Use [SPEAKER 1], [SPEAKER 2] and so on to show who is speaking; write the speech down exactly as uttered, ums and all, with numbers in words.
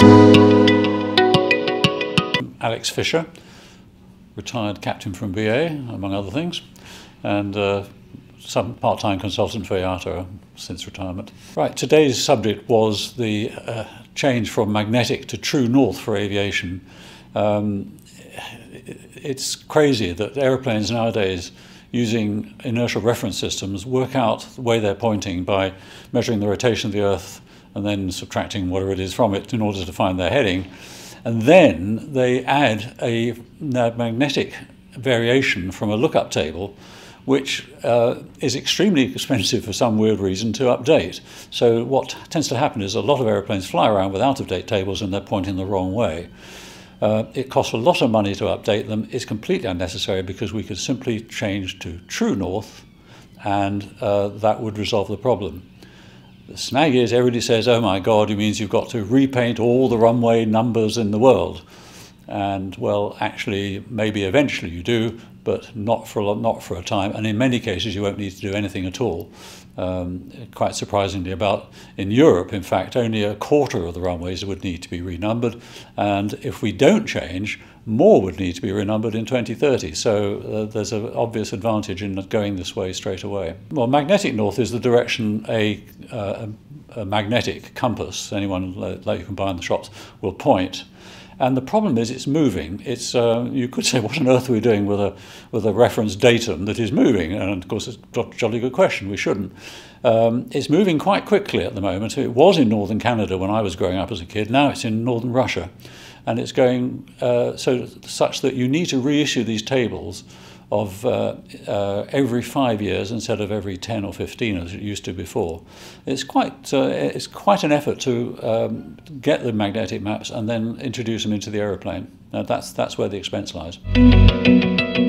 [SPEAKER 1] Alex Fisher, retired captain from B A, among other things, and uh, some part-time consultant for I A T A since retirement. Right, today's subject was the uh, change from magnetic to true north for aviation. Um, it's crazy that aeroplanes nowadays, using inertial reference systems, work out the way they're pointing by measuring the rotation of the Earth and then subtracting whatever it is from it in order to find their heading. And then they add a magnetic variation from a lookup table, which uh, is extremely expensive for some weird reason to update. So what tends to happen is a lot of aeroplanes fly around with out-of-date tables and they're pointing the wrong way. Uh, it costs a lot of money to update them. It's completely unnecessary because we could simply change to true north and uh, that would resolve the problem. The snag is everybody says, oh my God, it means you've got to repaint all the runway numbers in the world. And well, actually, maybe eventually you do, but not for a, not for a time. And in many cases, you won't need to do anything at all. Um, quite surprisingly, about in Europe, in fact, only a quarter of the runways would need to be renumbered. And if we don't change, more would need to be renumbered in twenty thirty. So uh, there's an obvious advantage in going this way straight away. Well, magnetic north is the direction a, uh, a magnetic compass, anyone like you can buy in the shops, will point. And the problem is it's moving. It's, uh, you could say, what on earth are we doing with a, with a reference datum that is moving? And of course, it's a jolly good question. We shouldn't. Um, it's moving quite quickly at the moment. It was in northern Canada when I was growing up as a kid. Now it's in northern Russia. And it's going uh, so such that you need to reissue these tables of uh, uh, every five years instead of every ten or fifteen as it used to before. It's quite, uh, it's quite an effort to um, get the magnetic maps and then introduce them into the aeroplane. Now that's, that's where the expense lies.